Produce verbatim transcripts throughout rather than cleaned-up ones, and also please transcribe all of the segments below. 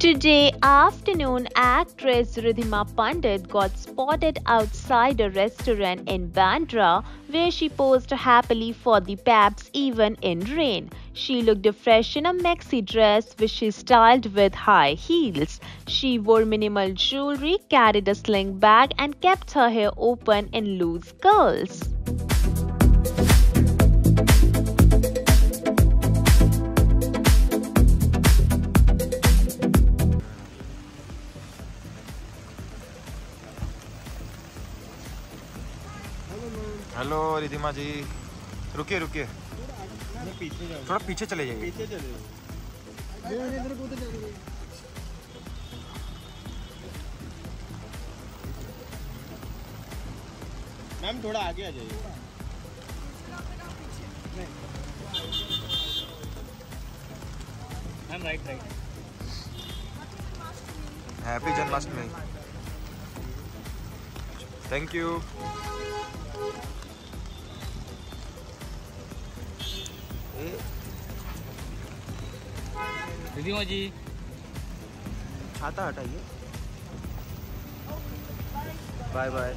Today afternoon, actress Ridhima Pandit got spotted outside a restaurant in Bandra where she posed happily for the paps even in rain. She looked fresh in a maxi dress which she styled with high heels. She wore minimal jewelry, carried a sling bag and kept her hair open in loose curls. Hello Ridhima ji, रुकिए रुकिए, थोड़ा पीछे चले जाइए। पीछे चले ma'am, थोड़ा आगे आ जाइए। Ma'am right right. Happy Janmashtami. Thank you. Ridhima ji, छाता हटाइए। Bye bye.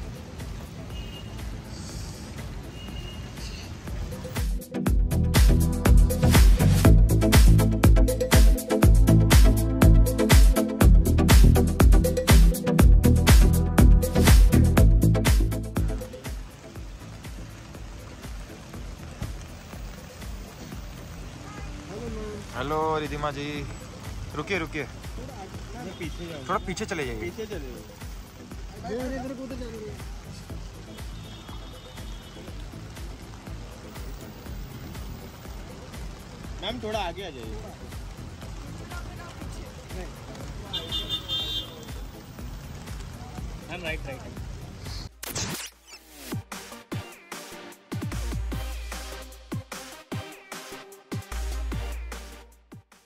Hello Ridhima ji, रुकिए रुकिए, पीछे थोड़ा पीछे चले जाइए। पीछे चले मैम, थोड़ा आगे आ जाइए। Ma'am right right.